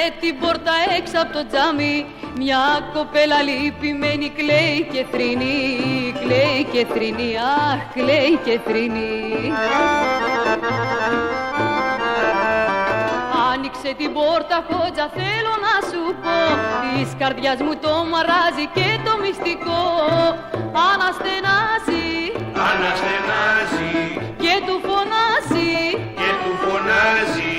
την πόρτα έξω από το τζάμι, μια κοπέλα λυπημένη κλαίει και θρηνεί, κλαίει και θρηνεί, αχ, κλαίει και θρηνεί. Άνοιξε την πόρτα, Χότζα, θέλω να σου πω, της καρδιάς μου το μαράζει και το μυστικό. Αναστενάζει, αναστενάζει και του φωνάζει, και του φωνάζει.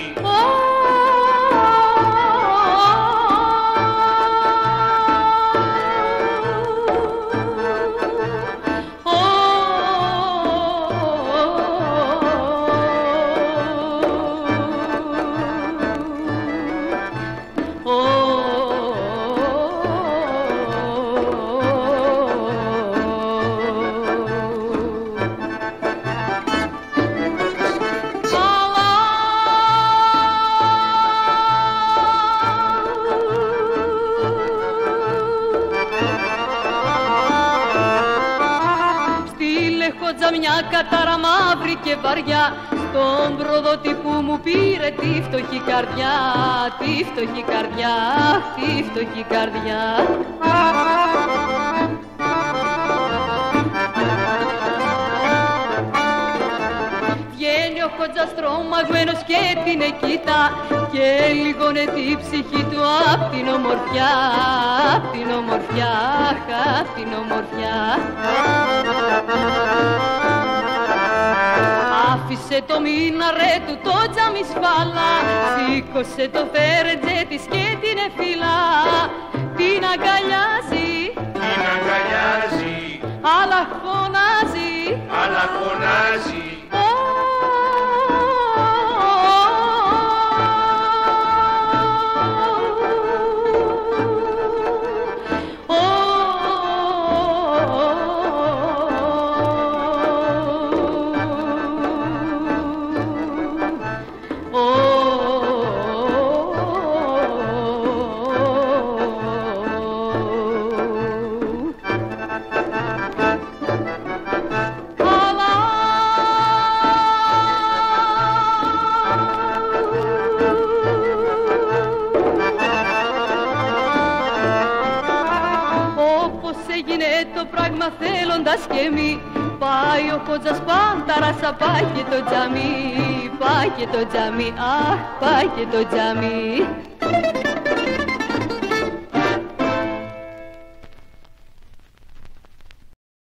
Χότζα, μια κατάρα μαύρη και βαριά, στον προδότη που μου πήρε τη φτωχή καρδιά, τη φτωχή καρδιά, τη φτωχή καρδιά. Βγαίνει ο Χότζας τρομαγμένος και την εκοίτα και λιγώνε τη ψυχή του απ' την ομορφιά, απ' την ομορφιά, απ' την ομορφιά. Άφησε το μήναρε του το τζάμι σφάλα, σήκωσε το φέρετζε της και την εφυλά. Την αγκαλιάζει, την αγκαλιάζει, αλλά φωνάζει, αλλά φωνάζει. Έγινε το πράγμα θέλοντας και μη, πάει ο Χότζας πανταράσα, πάει και το τζαμί, πάει και το τζαμί, αχ, πάει και το τζαμί.